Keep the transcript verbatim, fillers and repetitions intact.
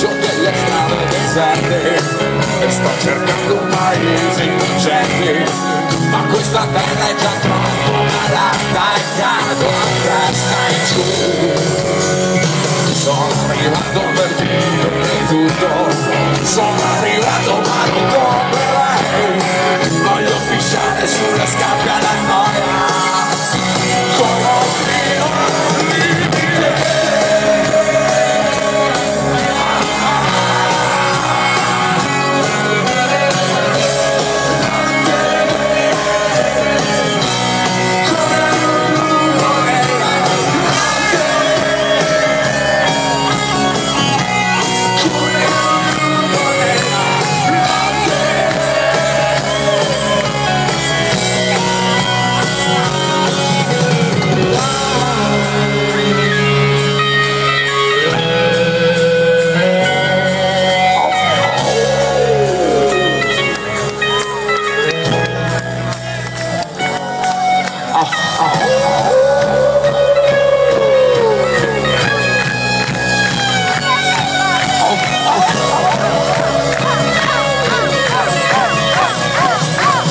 mezzo delle strade deserte e sto cercando un paese incerti, ma questa terra è già troppo malata e cado a testa in giù. Sono arrivato per dire